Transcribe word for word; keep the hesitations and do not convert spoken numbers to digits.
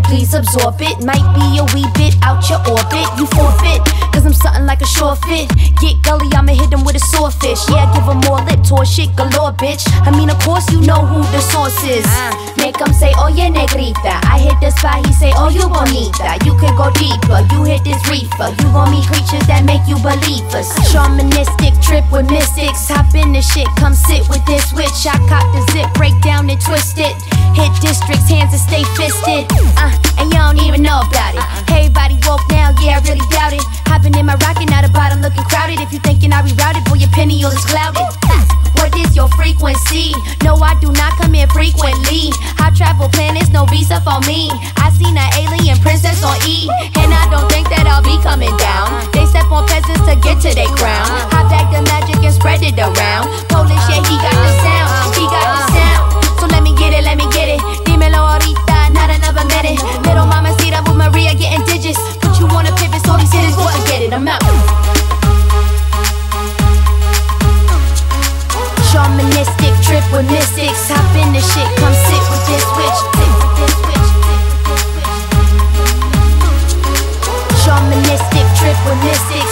please absorb it. Might be a wee bit out your orbit. You forfeit, cause I'm something like a sure fit. Get gully, I'ma hit him with a swordfish. Yeah, give him more lip tour shit galore, bitch. I mean, of course you know who the source is. Make him say, oh yeah, negrita. I hit the spot, he say, oh you bonita. You could go deeper, you hit this reefer. You gon' meet creatures that make you believe us. Shamanistic trip with mystics. Hop in the shit, come sit with this witch. I cop the zip, break down and twist it. Hit districts, hands and stay fisted. Uh, and you don't even know about it. Everybody woke now, yeah, I really doubt it. Hopping in my rocket, now the bottom looking crowded. If you thinking I rerouted, boy, your penny is clouded. What is your frequency? No, I do not come here frequently. I travel planets, no visa for me. I seen an alien princess on E, and I don't think that I'll be coming down. They step on peasants to get to their crown. I bag the magic and spread it around. Polish, yeah, he got the sound. He got the sound. So let me get it, let me get it. Dímelo ahorita, not another minute. Little mama see that with Maria getting digits. Put you on a pivot, so these hitters won't get it. I'm out. Shamanistic trip with mystics. Hop in the shit, come sit with this witch. Sit with this witch. Shamanistic trip with mystics.